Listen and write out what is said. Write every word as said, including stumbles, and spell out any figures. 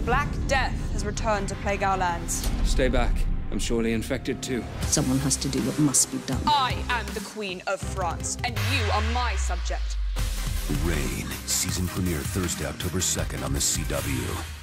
Black Death has returned to plague our lands. Stay back. I'm surely infected too. Someone has to do what must be done. I am the Queen of France, and you are my subject. Reign, season premiere Thursday, October second on the C W.